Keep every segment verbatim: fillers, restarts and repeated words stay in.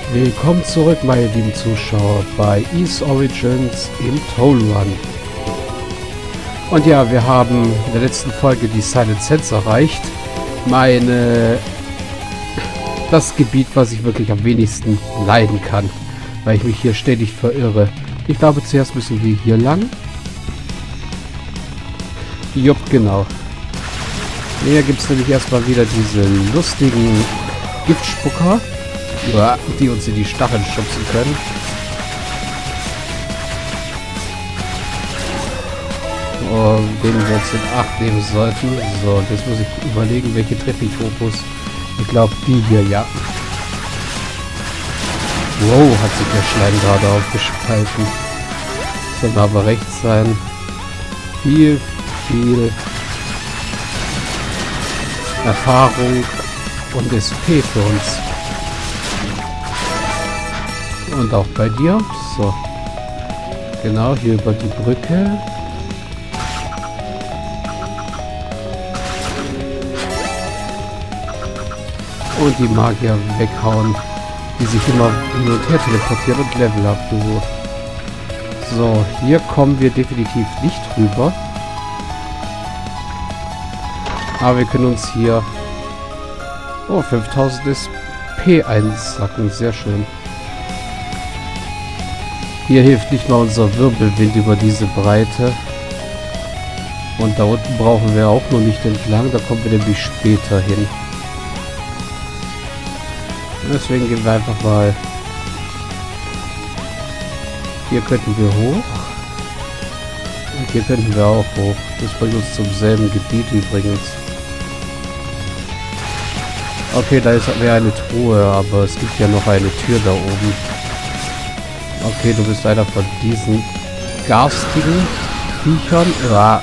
Willkommen zurück, meine lieben Zuschauer, bei Ys Origins im Toll Run. Und ja, wir haben in der letzten Folge die Silent Sands erreicht. Meine... Das Gebiet, was ich wirklich am wenigsten leiden kann, weil ich mich hier ständig verirre. Ich glaube, zuerst müssen wir hier lang. Jupp, genau. Hier gibt es nämlich erstmal wieder diese lustigen Giftspucker, die uns in die Stacheln schubsen können. Oh, den wir uns in Acht nehmen sollten. So, jetzt muss ich überlegen, welche treffe ich Fokus. Ich glaube, die hier, ja. Wow, hat sich der Schleim gerade aufgespalten. Soll aber rechts sein. Viel, viel Erfahrung und S P für uns. Und auch bei dir. So. Genau, hier über die Brücke. Und die Magier weghauen, die sich immer hin und her teleportieren und Level up, du. So, hier kommen wir definitiv nicht rüber. Aber wir können uns hier oh, fünftausend S P einsacken. Sehr schön. Hier hilft nicht mal unser Wirbelwind über diese Breite. Und da unten brauchen wir auch noch nicht entlang. Da kommen wir nämlich später hin. Deswegen gehen wir einfach mal. Hier könnten wir hoch. Und hier könnten wir auch hoch. Das bringt uns zum selben Gebiet übrigens. Okay, da ist wäre eine Truhe, aber es gibt ja noch eine Tür da oben. Okay, du bist einer von diesen garstigen Viechern. Ja.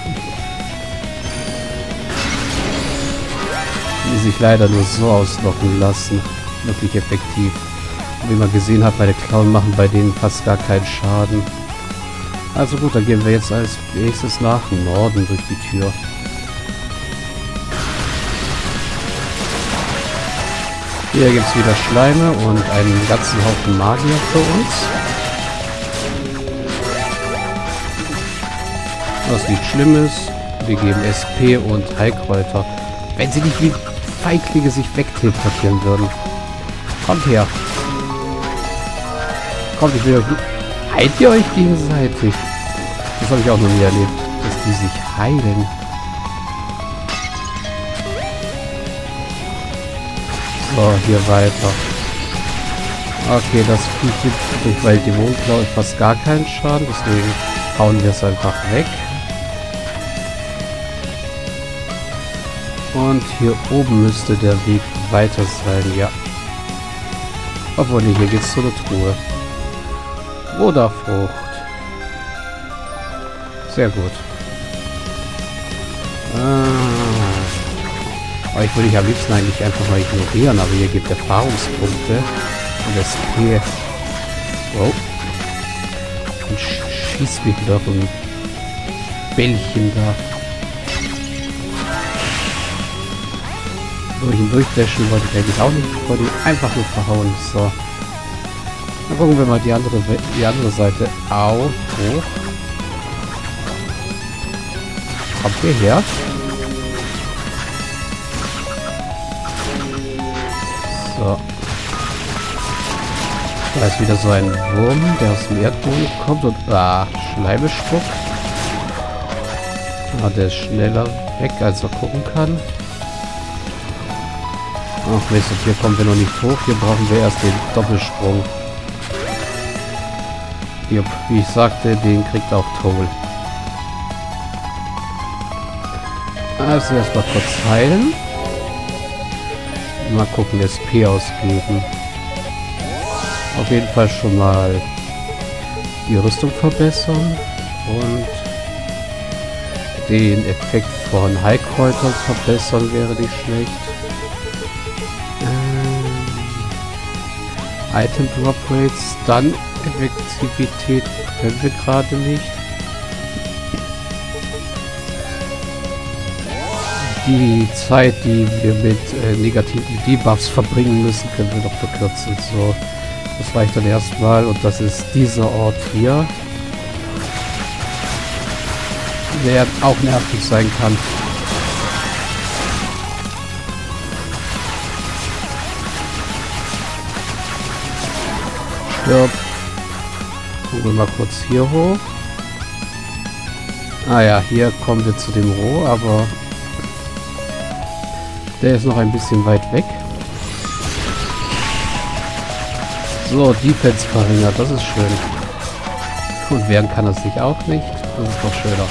Die sich leider nur so auslocken lassen. Wirklich effektiv. Wie man gesehen hat, meine Klauen machen bei denen fast gar keinen Schaden. Also gut, dann gehen wir jetzt als nächstes nach Norden durch die Tür. Hier gibt es wieder Schleime und einen ganzen Haufen Magier für uns. Was nicht schlimm ist. Wir geben S P und Heilkräuter. Wenn sie nicht wie Feiglinge sich wegteleportieren würden. Kommt her. Kommt, ich will euch... Heilt ihr euch gegenseitig? Das habe ich auch noch nie erlebt. Dass die sich heilen. So, hier weiter. Okay, das Viech durch weil Dämonenklau fast gar keinen Schaden. Deswegen hauen wir es einfach weg. Und hier oben müsste der Weg weiter sein, ja. Obwohl, nee, hier geht's zu der Truhe. Bruderfrucht. Sehr gut. Ah. Aber ich würde dich am liebsten eigentlich einfach mal ignorieren, aber hier gibt Erfahrungspunkte. Und das hier. Wow. Und sch schießt mich wieder so ein Bällchen da. Durch ihn durchdashen wollte ich eigentlich auch nicht. Ich wollte ihn einfach nur verhauen. So. Dann gucken wir mal die andere, die andere Seite. Au. Hoch. Kommt ihr her? So. Da ist wieder so ein Wurm, der aus dem Erdboden kommt und ah, Schleime spuckt. Ah, der ist schneller weg, als er gucken kann. Ach Mist, und hier kommen wir noch nicht hoch. Hier brauchen wir erst den Doppelsprung. Jupp, wie ich sagte, den kriegt auch Toll. Also erstmal kurz heilen. Mal gucken, S P ausgeben. Auf jeden Fall schon mal die Rüstung verbessern. Und den Effekt von Heilkräutern verbessern wäre nicht schlecht. Item Drop Rates, dann Effektivität können wir gerade nicht. Die Zeit, die wir mit äh, negativen Debuffs verbringen müssen, können wir noch verkürzen. So, Das reicht dann erstmal und das ist dieser Ort hier, der auch nervig sein kann. Stirb. Gucken wir mal kurz hier hoch. Ah ja, hier kommen wir zu dem Roh, aber der ist noch ein bisschen weit weg. So, Defense verringert, das ist schön. Und wehren kann er sich auch nicht. Das ist doch schöner.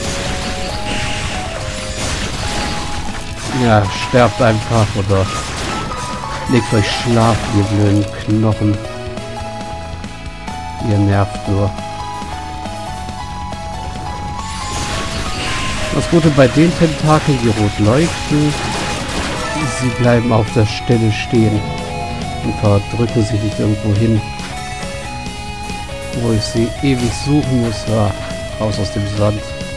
Ja, sterbt einfach oder legt euch schlafen, ihr blöden Knochen. Ihr nervt nur. Das Gute bei den Tentakeln, die rot leuchten, sie bleiben auf der Stelle stehen und verdrücken sich nicht irgendwo hin, wo ich sie ewig suchen muss. Ah, raus aus dem Sand.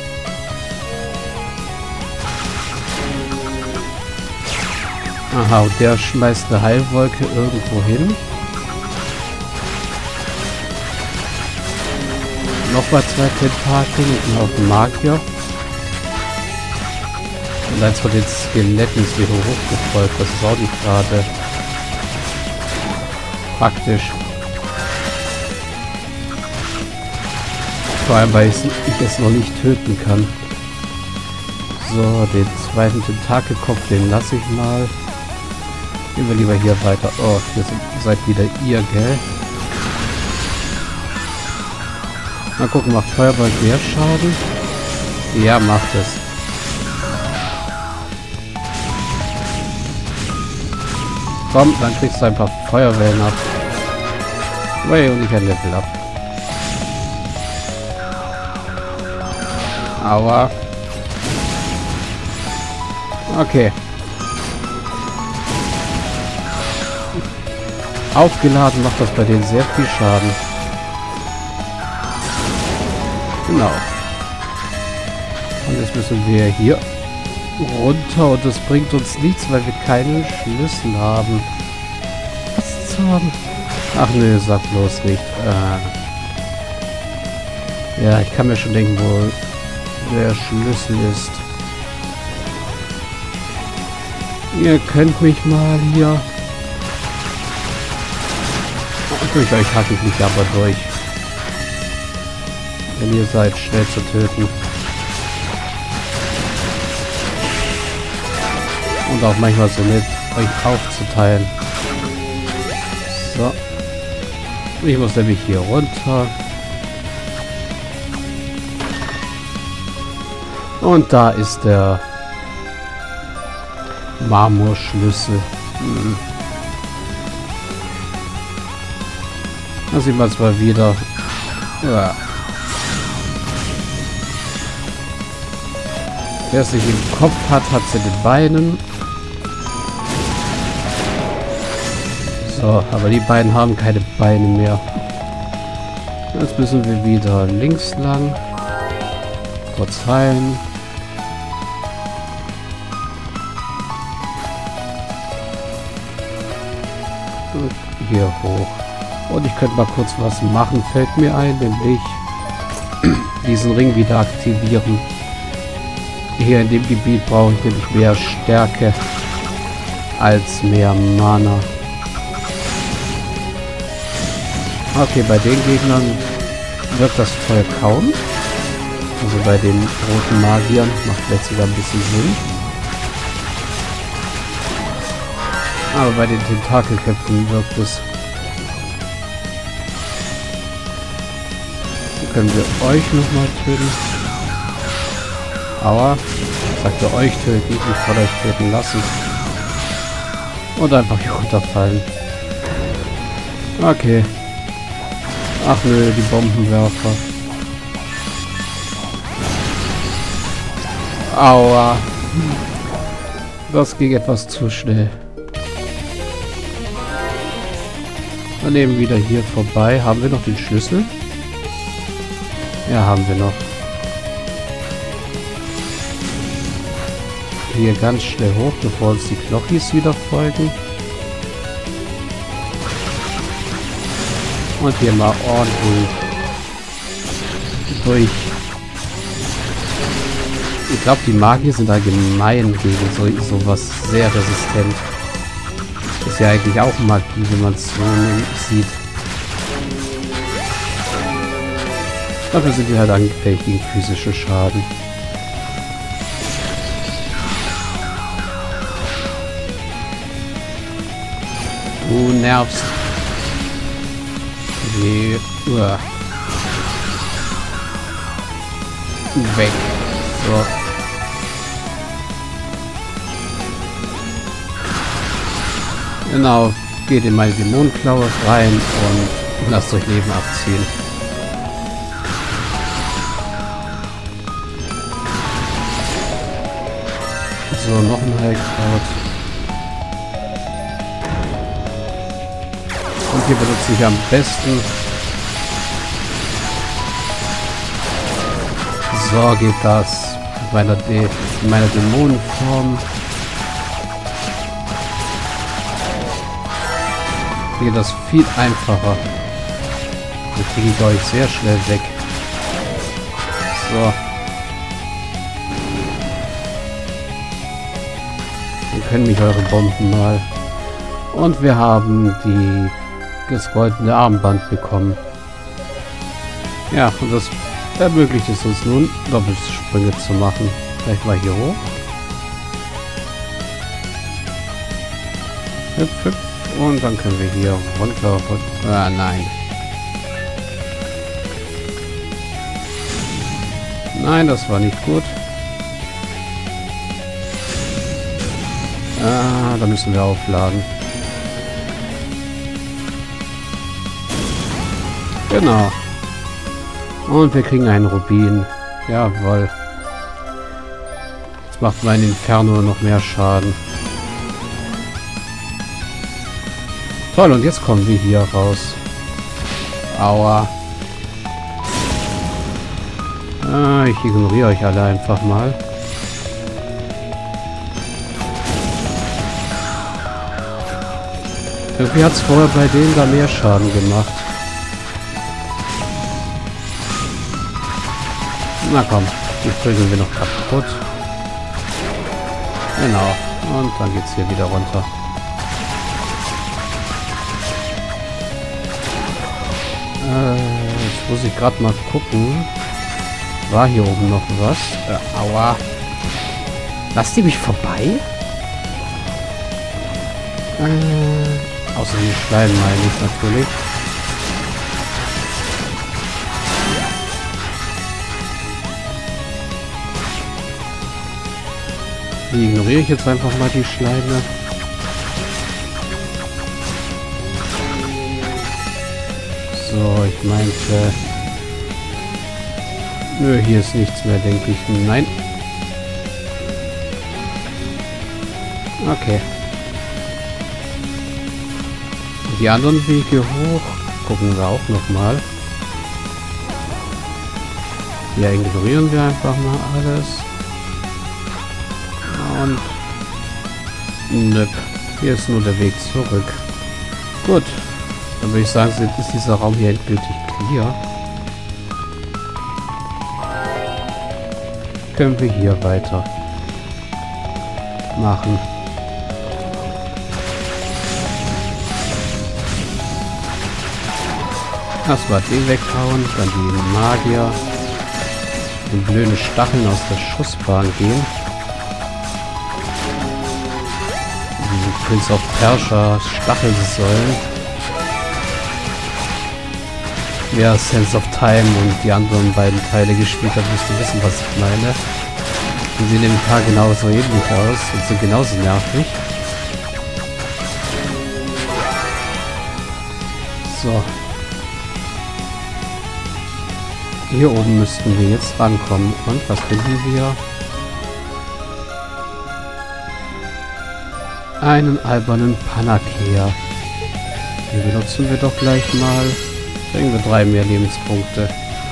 Aha, und der schmeißt eine Heilwolke irgendwo hin. Nochmal zwei Tentakel und noch ein Magier. Und eins von den Skeletten ist wieder hochgefolgt. Das ist auch nicht gerade praktisch. Vor allem, weil ich es noch nicht töten kann. So, den zweiten Tentakelkopf, den lasse ich mal. Gehen wir lieber hier weiter. Oh, hier seid wieder ihr, gell? Mal gucken, macht Feuerball mehr Schaden? Ja, macht es. Komm, dann kriegst du ein paar Feuerwellen ab. Weil und ich ein Level ab. Aua. Okay. Aufgeladen macht das bei denen sehr viel Schaden. Genau. Und jetzt müssen wir hier runter und das bringt uns nichts, weil wir keine Schlüssel haben. Was zum... Ach nö, sag bloß nicht. Äh ja, ich kann mir schon denken, wo der Schlüssel ist. Ihr könnt mich mal hier... Durch euch hacke ich mich aber durch. Wenn ihr seid, schnell zu töten. Und auch manchmal so nett, euch aufzuteilen. So. Ich muss nämlich hier runter. Und da ist der Marmorschlüssel. Hm. Da sieht man es mal wieder. Ja. Wer es nicht im Kopf hat, hat es in den Beinen. So, aber die beiden haben keine Beine mehr. Jetzt müssen wir wieder links lang. Kurz heilen. Und hier hoch. Und ich könnte mal kurz was machen, fällt mir ein, nämlich diesen Ring wieder aktivieren. Hier in dem Gebiet brauche ich nämlich mehr Stärke als mehr Mana. Okay, bei den Gegnern wirkt das Feuer kaum. Also bei den roten Magiern macht vielleicht sogar ein bisschen Sinn. Aber bei den Tentakelköpfen wirkt es. Können wir euch nochmal töten? Aua. Sagt ihr euch töten, nicht von euch töten lassen. Und einfach hier runterfallen. Okay. Ach nö, die Bombenwerfer. Aua. Das ging etwas zu schnell. Dann eben wieder hier vorbei. Haben wir noch den Schlüssel? Ja, haben wir noch. Hier ganz schnell hoch, bevor uns die Knochis wieder folgen. Und hier mal ordentlich durch. Ich glaube, die Magier sind allgemein gegen so sowas sehr resistent. Ist ja eigentlich auch Magie, wenn man es so sieht. Dafür sind wir halt angefällig gegen physischen Schaden. Du nervst. Nee. Uah. Weg. So. Genau. Geht in meine Dämonenklaue rein und lasst euch Leben abziehen. So, noch ein Heilkraut. Und hier benutze ich am besten. So geht das mit meiner, De in meiner Dämonenform. Hier geht das viel einfacher. Dann kriege ich euch sehr schnell weg. So. Dann können mich eure Bomben mal. Und wir haben die das goldene Armband bekommen. Ja, und das ermöglicht es uns nun, Doppelsprünge zu machen. Gleich mal hier hoch. Hüpf, hüpf. Und dann können wir hier runter. Ah, nein. Nein, das war nicht gut. Ah, da müssen wir aufladen. Genau. Und wir kriegen einen Rubin. Jawohl. Jetzt macht mein Inferno noch mehr Schaden. Toll, und jetzt kommen wir hier raus. Aua. Ah, ich ignoriere euch alle einfach mal. Irgendwie hat es vorher bei denen da mehr Schaden gemacht. Na komm, die prügeln wir noch kaputt. Genau. Und dann geht's hier wieder runter. Äh, jetzt muss ich gerade mal gucken. War hier oben noch was? Äh, aua. Lasst ihr mich vorbei? Äh, außer die Schleim meine ich natürlich. Die ignoriere ich jetzt einfach mal, die Schleime. So, ich meinte... Nö, hier ist nichts mehr, denke ich. Nein. Okay. Die anderen Wege hoch gucken wir auch noch mal. Hier ignorieren wir einfach mal alles. Und nö, hier ist nur der Weg zurück. Gut, dann würde ich sagen, ist dieser Raum hier endgültig clear. Können wir hier weiter machen. Erstmal den weghauen, dann die Magier, den blöden Stacheln aus der Schussbahn gehen. Die Prince of Persia Stachelsäulen. Wer Sense of Time und die anderen beiden Teile gespielt hat, müsste wissen, was ich meine. Die sehen nämlich paar genauso ähnlich aus und sind genauso nervig. So. Hier oben müssten wir jetzt rankommen. Und was finden wir? Einen albernen Panakea. Den benutzen wir doch gleich mal. Kriegen wir drei mehr Lebenspunkte.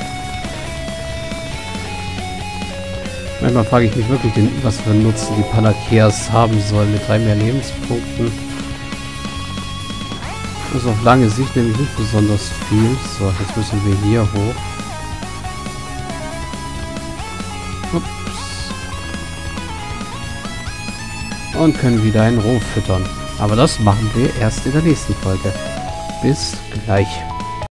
Manchmal frage ich mich wirklich, was für einen Nutzen die Panakeas haben sollen mit drei mehr Lebenspunkten. Das ist auf lange Sicht nämlich nicht besonders viel. So, jetzt müssen wir hier hoch. Ups. Und können wieder einen Roh füttern. Aber das machen wir erst in der nächsten Folge. Bis gleich.